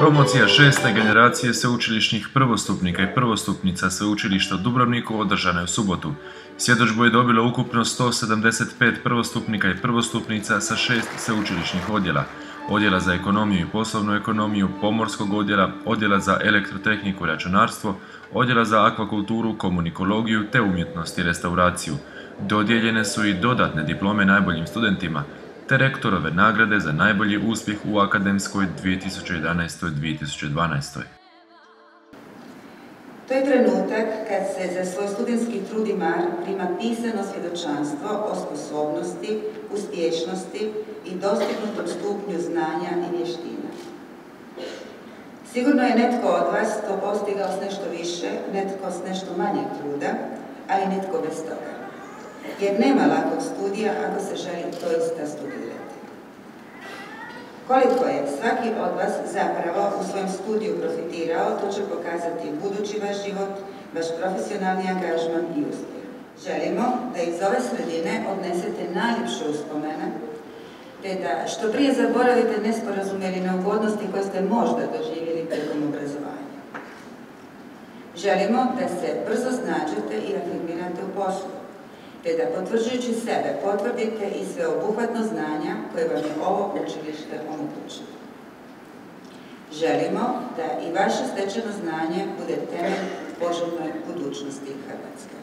Promocija 6. generacije sveučilišnih prvostupnika i prvostupnica Sveučilišta u Dubrovniku održana je u subotu. Svjedodžbu je dobilo ukupno 175 prvostupnika i prvostupnica sa 6 sveučilišnih odjela. Odjela za ekonomiju i poslovnu ekonomiju, pomorskog odjela, odjela za elektrotehniku i računarstvo, odjela za akvakulturu, komunikologiju te umjetnost i restauraciju. Dodijeljene su i dodatne diplome najboljim studentima, te rektorove nagrade za najbolji uspjeh u akademskoj 2011-2012. To je trenutak kad se za svoj studentski trud i mar prima pisano svjedočanstvo o sposobnosti, uspješnosti i dostignutom stupnju znanja i vještina. Sigurno je netko od vas to postigao s nešto više, netko s nešto manjeg truda, ali netko bez toga. Jer nema lakog studija ako se želi doista studirati. Koliko je svaki od vas zapravo u svojem studiju profitirao, to će pokazati budući vaš život, vaš profesionalni angažman i uspjeh. Želimo da iz ove sredine odnesete najljepše uspomene, te da što prije zaboravite nesporazume ili neugodnosti koje ste možda doživjeli tijekom obrazovanja. Želimo da se brzo snađete i afirmirate u poslu, te da potvrđujući sebe potvrdite i sveobuhvatno znanja koje vam je ovo učilište omogućilo. Želimo da i vaše stečeno znanje bude temelj poželjnoj budućnosti Hrvatske.